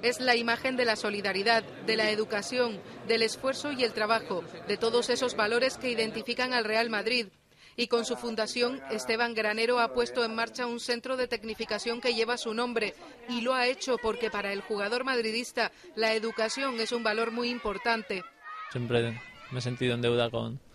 Es la imagen de la solidaridad, de la educación, del esfuerzo y el trabajo, de todos esos valores que identifican al Real Madrid. Y con su fundación, Esteban Granero ha puesto en marcha un centro de tecnificación que lleva su nombre. Y lo ha hecho porque para el jugador madridista la educación es un valor muy importante. Siempre me he sentido en deuda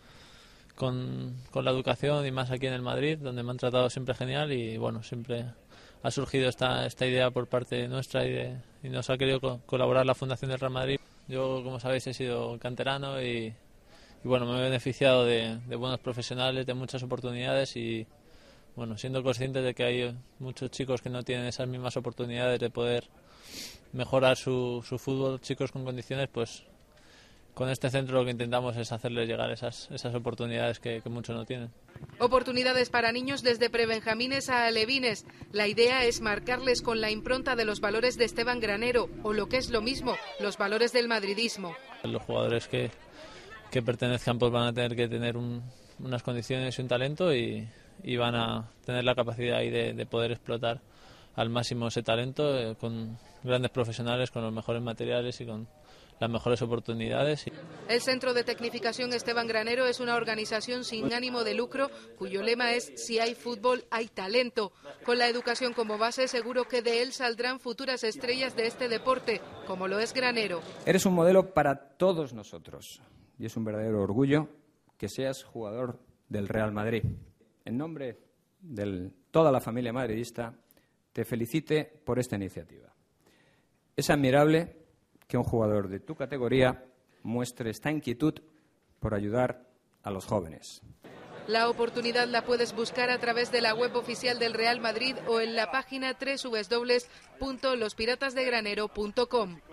con la educación, y más aquí en el Madrid, donde me han tratado siempre genial, y bueno, siempre ha surgido esta idea por parte nuestra y nos ha querido colaborar la Fundación del Real Madrid. Yo, como sabéis, he sido canterano y bueno, me he beneficiado de buenos profesionales, de muchas oportunidades, y bueno, siendo conscientes de que hay muchos chicos que no tienen esas mismas oportunidades de poder mejorar su fútbol, chicos con condiciones, pues con este centro lo que intentamos es hacerles llegar esas oportunidades que muchos no tienen. Oportunidades para niños desde prebenjamines a alevines. La idea es marcarles con la impronta de los valores de Esteban Granero, o lo que es lo mismo, los valores del madridismo. Los jugadores que pertenezcan pues van a tener que tener unas condiciones y un talento, y van a tener la capacidad ahí de poder explotar al máximo ese talento con grandes profesionales, con los mejores materiales y con las mejores oportunidades. El Centro de Tecnificación Esteban Granero es una organización sin ánimo de lucro cuyo lema es "Si hay fútbol, hay talento". Con la educación como base, seguro que de él saldrán futuras estrellas de este deporte, como lo es Granero. Eres un modelo para todos nosotros y es un verdadero orgullo que seas jugador del Real Madrid. En nombre de toda la familia madridista, te felicite por esta iniciativa. Es admirable que un jugador de tu categoría muestre esta inquietud por ayudar a los jóvenes. La oportunidad la puedes buscar a través de la web oficial del Real Madrid o en la página www.lospiratasdegranero.com.